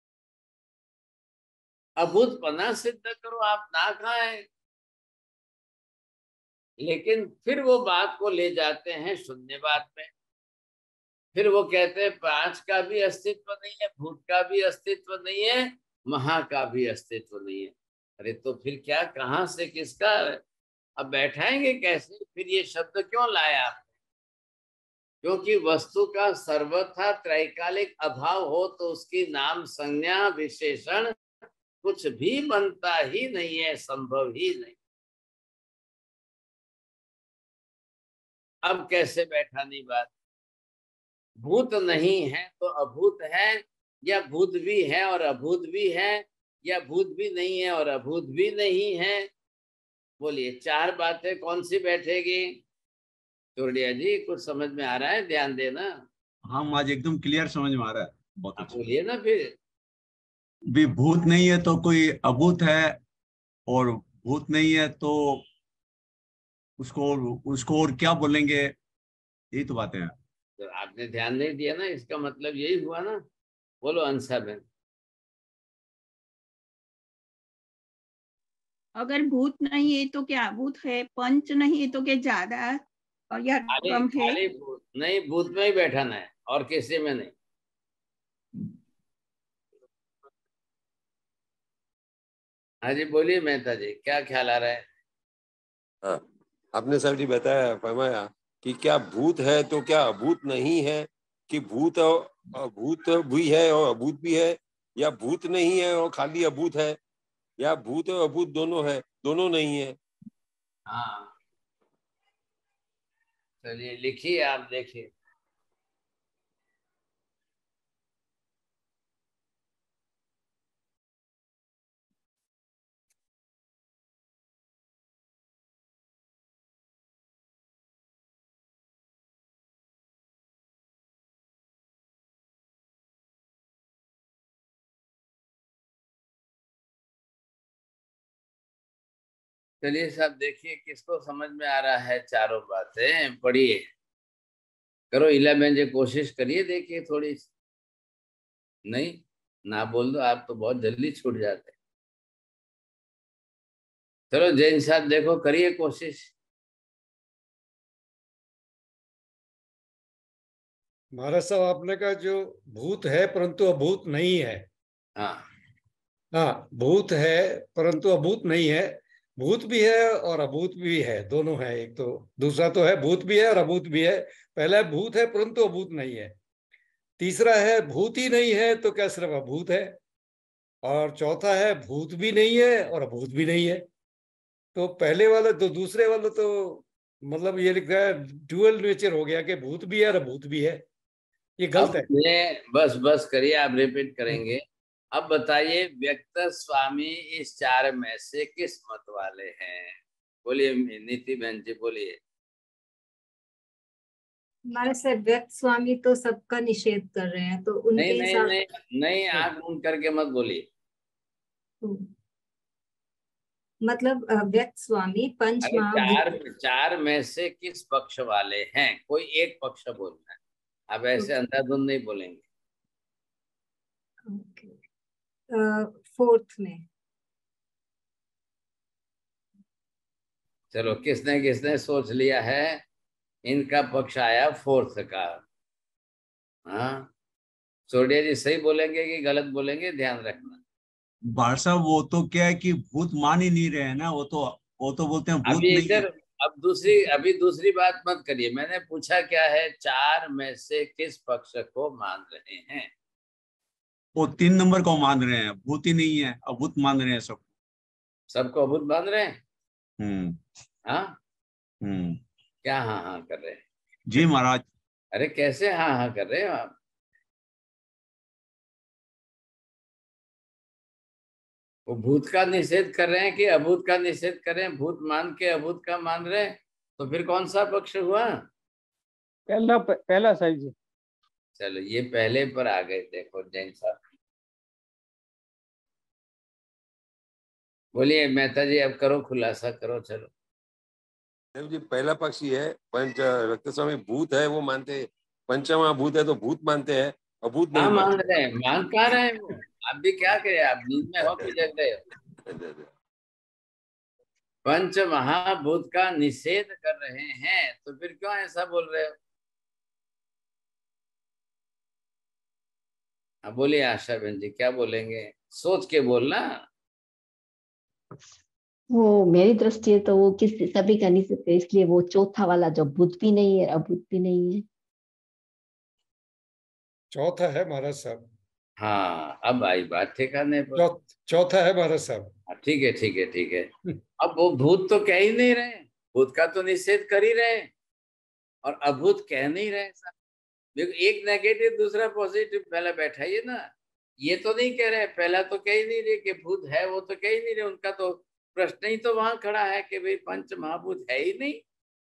अभूत पना सिद्ध करो, आप ना खाएं। लेकिन फिर वो बात को ले जाते हैं शून्यवाद में। फिर वो कहते हैं पांच का भी अस्तित्व नहीं है, भूत का भी अस्तित्व नहीं है, महा का भी अस्तित्व नहीं है। अरे तो फिर क्या, कहां से किसका अब बैठाएंगे कैसे? फिर ये शब्द क्यों लाया आपने? क्योंकि वस्तु का सर्वथा त्रैकालिक अभाव हो तो उसकी नाम संज्ञा विशेषण कुछ भी बनता ही नहीं है, संभव ही नहीं। अब कैसे बैठानी बात? भूत नहीं है तो अभूत है, या भूत भी है और अभूत भी है, या भूत भी नहीं है और अभूत भी नहीं है? बोलिए, चार बातें कौन सी बैठेगी? चोरडिया जी, कुछ समझ में आ रहा है? ध्यान देना। हाँ आज एकदम क्लियर समझ में आ रहा है। बहुत आप अच्छा। बोलिए ना फिर। भी भूत नहीं है तो कोई अभूत है, और भूत नहीं है तो उसको उसको और क्या बोलेंगे, यही तो बातें हैं। तो आपने ध्यान नहीं दिया ना, इसका मतलब यही हुआ ना। बोलो अंसा बहन। अगर भूत नहीं है तो क्या अभूत है? पंच नहीं है तो क्या ज्यादा और या खाली कम है? खाली भूत नहीं, भूत में ही बैठाना है और किसी में नहीं। हाँ जी बोलिए मेहता जी, क्या ख्याल आ रहा है? हाँ, आपने सर जी बताया, फरमाया कि क्या भूत है तो क्या अभूत नहीं है, कि भूत अभूत भी है और अभूत भी है, या भूत नहीं है और खाली अभूत है, या भूत और अभूत दोनों है, दोनों नहीं है। हाँ चलिए लिखिए, आप देखिए। चलिए साहब देखिए, किसको समझ में आ रहा है चारों बातें? पढ़िए, करो इलेवन जी, कोशिश करिए, देखिए थोड़ी। नहीं ना बोल दो, आप तो बहुत जल्दी छूट जाते हैं। चलो जैन साहब देखो, करिए कोशिश। महाराज साहब, आपने कहा जो भूत है परंतु अभूत नहीं है। हाँ हाँ, भूत है परंतु अभूत नहीं है। भूत भी है और अभूत भी है, दोनों है। एक तो दूसरा तो है भूत भी है और अभूत भी है। पहला है भूत है परंतु अभूत नहीं है। तीसरा है भूत ही नहीं है तो क्या सिर्फ अभूत है। और चौथा है भूत भी नहीं है और अभूत भी नहीं है। तो पहले वाला तो दूसरे वाला तो मतलब ये लिखा है ड्यूअल नेचर हो गया कि भूत भी है और अभूत भी है। ये गलत अब है। ये बस बस करिए, आप रिपीट करेंगे। अब बताइए, व्यक्त स्वामी इस चार में से किस मत वाले हैं? बोलिए नीति बहन जी, बोलिए। हमारे सर व्यक्त स्वामी तो सबका निषेध कर रहे हैं, तो उनके नहीं नहीं हिसाब नहीं नहीं, आंख बंद करके मत बोलिए। मतलब अ, व्यक्त स्वामी पंच अरे चार महाभूत। चार में से किस पक्ष वाले हैं? कोई एक पक्ष बोलना है, अब ऐसे अंधाधुंध नहीं बोलेंगे। फोर्थ में। चलो, किसने किसने सोच लिया है? इनका पक्ष आया फोर्थ का। हाँ सोडिया जी, सही बोलेंगे कि गलत बोलेंगे, ध्यान रखना। बार साहब वो तो क्या है कि भूत मान ही नहीं रहे हैं ना, वो तो वो तो बोलते हैं भूत अभी नहीं है। इधर, अब दूसरी अभी दूसरी बात मत करिए। मैंने पूछा क्या है, चार में से किस पक्ष को मान रहे हैं? वो तीन नंबर को मान रहे हैं, भूत ही नहीं है, अभूत मान रहे हैं सब। सबको अभूत मान रहे हैं? हम्म हाँ हम्म क्या हाँ हाँ कर रहे हैं? जी महाराज। अरे कैसे हाँ हाँ कर रहे हो आप? वो भूत का निषेध कर रहे हैं कि अभूत का निषेध कर रहे हैं? भूत मान के अभूत का मान रहे हैं, तो फिर कौन सा पक्ष हुआ? पहला पहला साहिब जी। चलो ये पहले पर आ गए, देखो जैन साहब। बोलिए मेहता जी, अब करो खुलासा करो। चलो देव जी, पहला पक्ष ये है, पंच व्यक्त स्वामी भूत है वो मानते, पंचमा भूत है तो भूत मानते हैं, अभूत नहीं हाँ मान मानते। रहे हैं, मान कहाँ रहे हैं वो? आप भी क्या करें, आप नींद में हो कि जग रहे हो? पंच महाभूत का निषेध कर रहे हैं, तो फिर क्यों ऐसा बोल रहे हो? अब बोलिए आशा बहन जी, क्या बोलेंगे? सोच के बोलना। वो मेरी दृष्टि है तो वो किस सभी का नहीं सकते, इसलिए वो चौथा वाला जो भूत भी नहीं है अभूत भी नहीं है। चौथा है महाराज साहब। हाँ अब आई बात ठिकाने पर। चौ, चौथा है महाराज साहब। ठीक है ठीक है ठीक है। अब वो भूत तो कह ही नहीं रहे, भूत का तो निषेध कर ही रहे, और अभूत कह नहीं रहे साहब। देखो, एक नेगेटिव दूसरा पॉजिटिव पहले बैठाइए ना। ये तो नहीं कह रहे, पहला तो कह ही नहीं रहे कि भूत है, वो तो कह ही नहीं रहे, उनका तो प्रश्न ही तो वहां खड़ा है कि भाई पंच महाभूत है ही नहीं।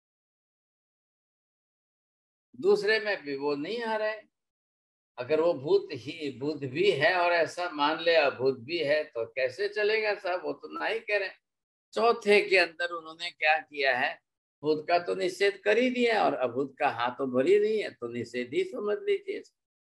दूसरे में भी वो नहीं आ रहे। अगर वो भूत ही भूत भी है और ऐसा मान ले अभूत भी है तो कैसे चलेगा साहब, वो तो ना ही कह रहे। चौथे के अंदर उन्होंने क्या किया है, भूत का तो निषेध कर ही दिया और अभूत का हाथ तो भर ही नहीं है, तो निषेध ही समझ लीजिए।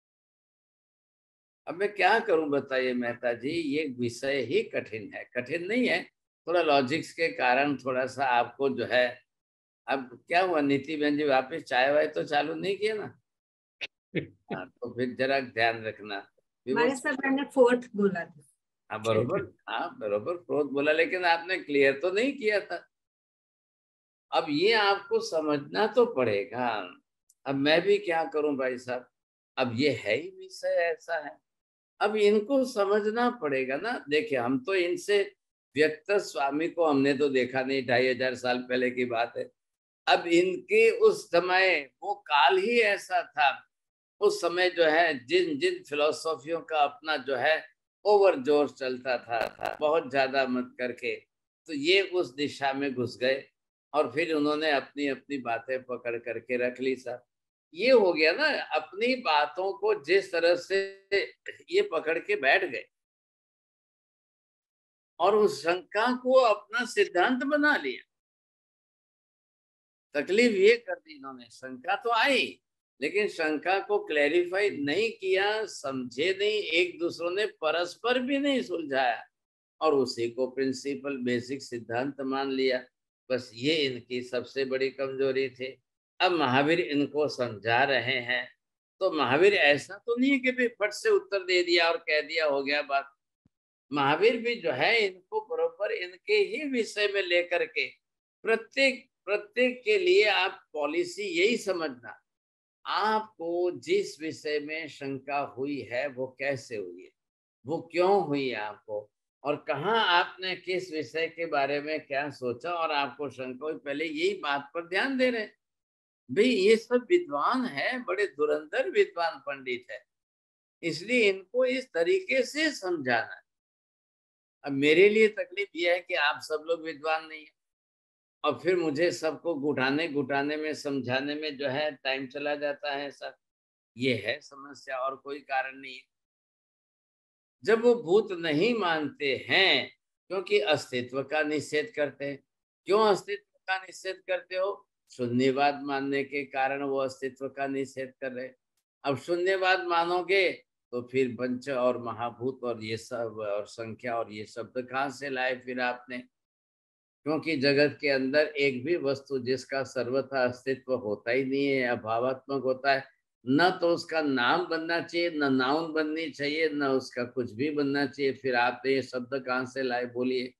अब मैं क्या करूं बताइए मेहता जी, ये विषय ही कठिन है। कठिन नहीं है, थोड़ा लॉजिक्स के कारण थोड़ा सा आपको जो है। अब क्या हुआ नीति बहन जी, वापिस चाय वाय तो चालू नहीं किया ना? हाँ, तो फिर जरा ध्यान रखना। हमारे सर मैंने फोर्थ बोला था। हाँ बरोबर, हाँ बरोबर फोर्थ बोला, लेकिन आपने क्लियर तो नहीं किया था। अब ये आपको समझना तो पड़ेगा। अब मैं भी क्या करूं भाई साहब, अब ये है ही विषय ऐसा है, अब इनको समझना पड़ेगा ना। देखिए हम तो इनसे व्यक्त स्वामी को हमने तो देखा नहीं, ढाई हजार साल पहले की बात है। अब इनके उस समय वो काल ही ऐसा था, उस समय जो है जिन जिन फिलोसॉफियों का अपना जो है ओवर जोश चलता था, था बहुत ज्यादा मत करके, तो ये उस दिशा में घुस गए और फिर उन्होंने अपनी अपनी बातें पकड़ करके रख ली। साहब ये हो गया ना, अपनी बातों को जिस तरह से ये पकड़ के बैठ गए और उस शंका को अपना सिद्धांत बना लिया। तकलीफ ये कर दी इन्होंने, शंका तो आई लेकिन शंका को क्लैरिफाई नहीं किया, समझे नहीं, एक दूसरों ने परस्पर भी नहीं सुलझाया और उसी को प्रिंसिपल बेसिक सिद्धांत मान लिया। बस ये इनकी सबसे बड़ी कमजोरी थी। अब महावीर इनको समझा रहे हैं, तो महावीर ऐसा तो नहीं है कि भी फट से उत्तर दे दिया और कह दिया हो गया बात। महावीर भी जो है इनको बरोबर इनके ही विषय में लेकर के प्रत्येक प्रत्येक के लिए आप पॉलिसी यही समझना, आपको जिस विषय में शंका हुई है वो कैसे हुई है, वो क्यों हुई है आपको, और कहाँ आपने किस विषय के बारे में क्या सोचा और आपको शंका हुई, पहले यही बात पर ध्यान दे रहे हैं। भाई ये सब विद्वान है, बड़े धुरंधर विद्वान पंडित है, इसलिए इनको इस तरीके से समझाना है। अब मेरे लिए तकलीफ यह है कि आप सब लोग विद्वान नहीं है और फिर मुझे सबको घुटाने घुटाने में समझाने में जो है टाइम चला जाता है सर, ये है समस्या और कोई कारण नहीं है। जब वो भूत नहीं मानते हैं क्योंकि अस्तित्व का निषेध करते हैं। क्यों अस्तित्व का निषेध करते हो? शून्यवाद मानने के कारण वो अस्तित्व का निषेध कर रहे। अब शून्यवाद मानोगे तो फिर पंच और महाभूत और ये सब और संख्या और ये शब्द कहाँ से लाए फिर आपने? क्योंकि जगत के अंदर एक भी वस्तु जिसका सर्वथा अस्तित्व होता ही नहीं है, अभावात्मक होता है, न तो उसका नाम बनना चाहिए, न नाउन बननी चाहिए, न उसका कुछ भी बनना चाहिए, फिर आप ये शब्द कहाँ से लाए बोलिए?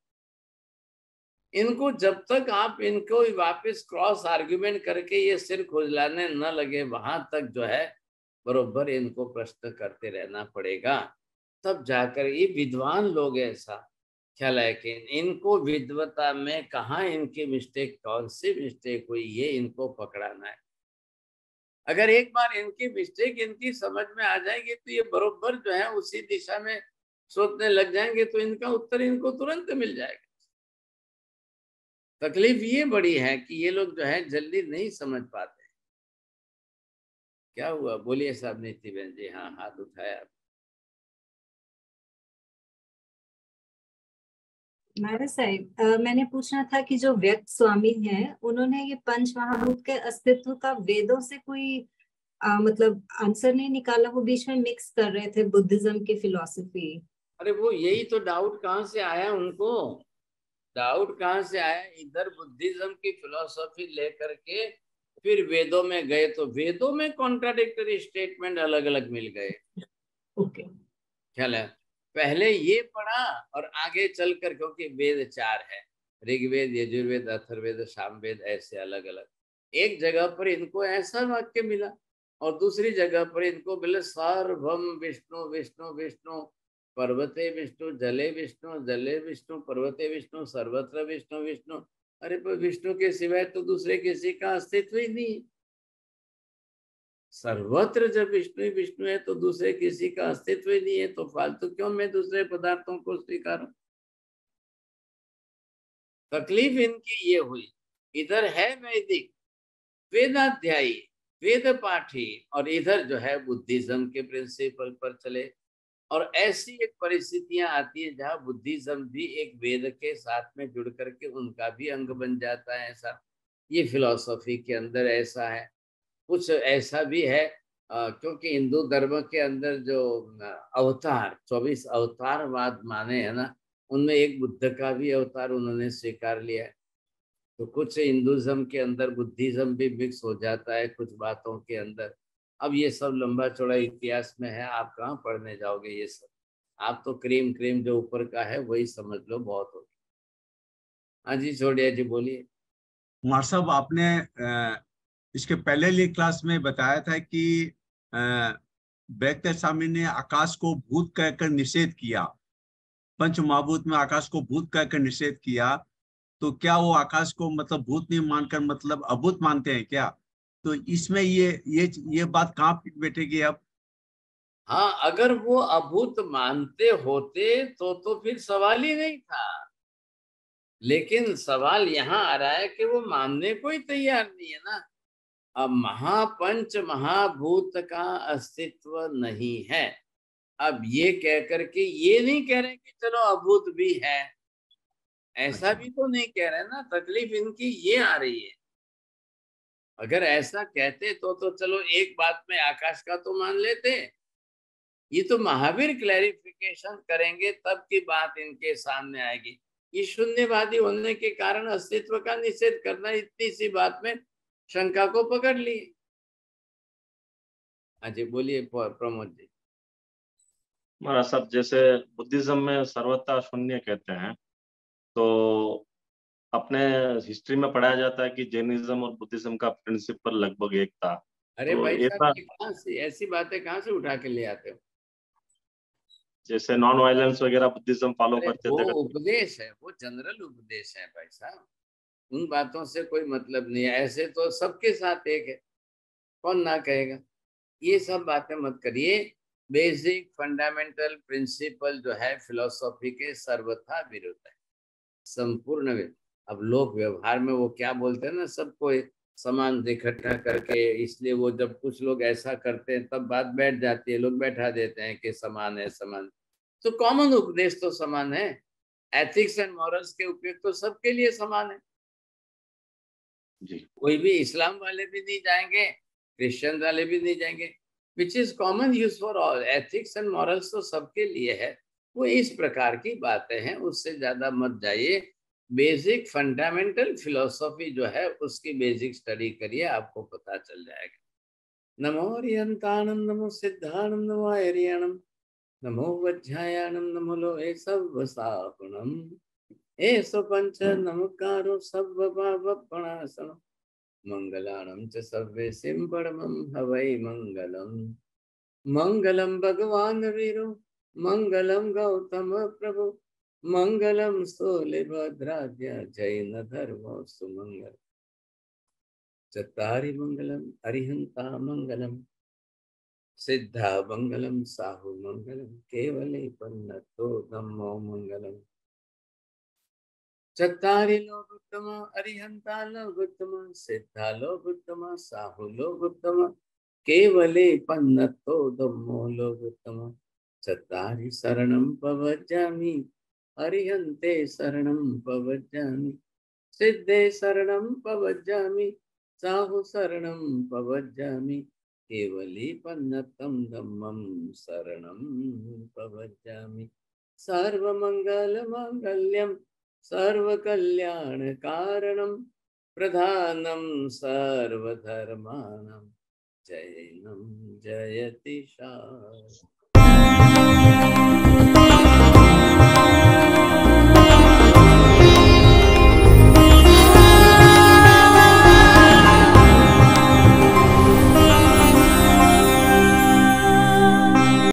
इनको जब तक आप इनको वापस क्रॉस आर्ग्यूमेंट करके ये सिर खुजलाने न लगे, वहां तक जो है बरोबर इनको प्रश्न करते रहना पड़ेगा, तब जाकर ये विद्वान लोग ऐसा ख्याल है कि इनको विद्वता में कहाँ इनकी मिस्टेक, कौन सी मिस्टेक हुई, ये इनको पकड़ाना है। अगर एक बार इनकी मिस्टेक इनकी समझ में आ जाएगी तो ये बरोबर जो है उसी दिशा में सोचने लग जाएंगे, तो इनका उत्तर इनको तुरंत मिल जाएगा। तकलीफ ये बड़ी है कि ये लोग जो है जल्दी नहीं समझ पाते। क्या हुआ बोलिए साहब नीति बहन जी? हाँ हाथ उठाया। महाराज साहब, मैंने पूछना था कि जो व्यक्त स्वामी हैं उन्होंने ये पंच महाभूत के अस्तित्व का वेदों से कोई आ, मतलब आंसर नहीं निकाला, वो बीच में मिक्स कर रहे थे बुद्धिज्म की फिलॉसफी। अरे वो यही तो डाउट कहाँ से आया उनको, डाउट कहाँ से आया? इधर बुद्धिज्म की फिलॉसफी लेकर के फिर वेदों में गए तो वेदों में कॉन्ट्राडिक्टरी स्टेटमेंट अलग अलग मिल गए। ओके, ख्याल है? पहले ये पढ़ा और आगे चलकर, क्योंकि वेद चार है, ऋग्वेद, यजुर्वेद, अथर्ववेद, सामवेद, ऐसे अलग अलग, एक जगह पर इनको ऐसा वाक्य मिला और दूसरी जगह पर इनको मिला सर्वम विष्णु विष्णु विष्णु पर्वते विष्णु जले विष्णु जले विष्णु पर्वते विष्णु सर्वत्र विष्णु विष्णु। अरे पर विष्णु के सिवाय तो दूसरे किसी का अस्तित्व ही नहीं है। सर्वत्र जब विष्णु ही विष्णु है तो दूसरे किसी का अस्तित्व ही नहीं है, तो फालतू क्यों मैं दूसरे पदार्थों को स्वीकारूं? तकलीफ इनकी ये हुई, इधर है वैदिक वेदाध्यायी वेद पाठी और इधर जो है बुद्धिज्म के प्रिंसिपल पर चले, और ऐसी एक परिस्थितियां आती है जहां बुद्धिज्म भी एक वेद के साथ में जुड़ करके उनका भी अंग बन जाता है। ऐसा ये फिलॉसफी के अंदर ऐसा है। कुछ ऐसा भी है क्योंकि हिंदू धर्म के अंदर जो अवतार चौबीस अवतारवाद माने है ना, उनमें एक बुद्ध का भी अवतार उन्होंने स्वीकार लिया है। तो कुछ हिंदुज्म के अंदर बुद्धिज्म भी मिक्स हो जाता है कुछ बातों के अंदर। अब ये सब लंबा चौड़ा इतिहास में है, आप कहाँ पढ़ने जाओगे ये सब? आप तो क्रीम क्रीम जो ऊपर का है वही समझ लो, बहुत हो गया। हाँ जी छोड़िया जी बोलिए। कुमार साहब, आपने इसके पहले ली क्लास में बताया था कि वैद्य स्वामी ने आकाश को भूत कहकर निषेध किया, पंच महाभूत में आकाश को भूत कहकर निषेध किया, तो क्या वो आकाश को मतलब भूत नहीं मानकर मतलब अभूत मानते हैं क्या? तो इसमें ये ये ये बात कहाँ फिट बैठेगी अब? हाँ, अगर वो अभूत मानते होते तो तो फिर सवाल ही नहीं था, लेकिन सवाल यहाँ आ रहा है कि वो मानने को ही तैयार नहीं है ना। अब महापंच महाभूत का अस्तित्व नहीं है, अब ये कह करके ये नहीं कह रहे कि चलो अभूत भी है, ऐसा भी तो नहीं कह रहे ना। तकलीफ इनकी ये आ रही है। अगर ऐसा कहते तो तो चलो एक बात में आकाश का तो मान लेते, ये तो महावीर क्लैरिफिकेशन करेंगे तब की बात इनके सामने आएगी। ये शून्यवादी होने के कारण अस्तित्व का निषेध करना, इतनी सी बात में शंका को पकड़ ली। हाँ जी बोलिए प्रमोद जी। हमारा सब जैसे बुद्धिज्म में सर्वथा शून्य कहते हैं, तो अपने हिस्ट्री में पढ़ाया जाता है कि जैनिज्म और बुद्धिज्म का प्रिंसिपल लगभग एक था। अरे तो भाई साहब, ऐसा ये कहाँ से ऐसी बातें कहाँ से उठा के ले आते हो? जैसे नॉन वायलेंस वगैरह बुद्धिज्म फॉलो अरे करते वो थे। उपदेश है, वो जनरल उपदेश है भाई साहब, उन बातों से कोई मतलब नहीं है। ऐसे तो सबके साथ एक है, कौन ना कहेगा। ये सब बातें मत करिए। बेसिक फंडामेंटल प्रिंसिपल जो है फिलोसॉफी के सर्वथा विरुद्ध है, संपूर्ण विरुद्ध। अब लोग व्यवहार में वो क्या बोलते हैं ना, सबको समान इकट्ठा करके, इसलिए वो जब कुछ लोग ऐसा करते हैं तब बात बैठ जाती है, लोग बैठा देते हैं कि समान है समान। तो कॉमन उपदेश तो समान है, एथिक्स एंड मॉरल्स के उपयोग तो सबके लिए समान है जी। कोई भी इस्लाम वाले भी नहीं जाएंगे, क्रिश्चियन वाले भी नहीं जाएंगे, which is common use for all. Ethics and morals तो सबके लिए है। वो इस प्रकार की बातें हैं, उससे ज्यादा मत जाइए। बेसिक फंडामेंटल फिलोसॉफी जो है उसकी बेसिक स्टडी करिए, आपको पता चल जाएगा। नमो अरिहंताणम नमो सिद्धाणम नमो आर्याणम नमो वज्रायाणम नमो लोहे सर्वसापणम एसो पंच नमकारो सर्वभावपणासनम मंगलाणं च सर्वेसिं परमं हवै मंगलम। मंगलम भगवान वीरो मंगलम गौतम प्रभु मंगलम स्थूलिभद्राद्य जैन धर्मो सुमंगल। चत्तारि मंगलम अरिहंता मंगलम सिद्धा मंगलम साहु मंगलम केवले पन्नतो धम्मो मंगलम। चत्तारि लोकोत्तम अरिहंता लोकोत्तम सिद्धा लोकोत्तम साहु लोकोत्तम केवले पन्नतो धम्मो लोकोत्तम। चत्तारि शरणं पवज्जामि अरिहन्ते शरणं पवज्जामि सिद्धे शरणं पवज्जामि साहु शरणं पवज्जामि केवले पन्नतं धम्मं शरणं पवज्जामि। सर्वमंगल मांगल्यम सर्वकल्याण कारणम प्रधानम सर्वधर्माणां जैनं जयति शास्त्रम्।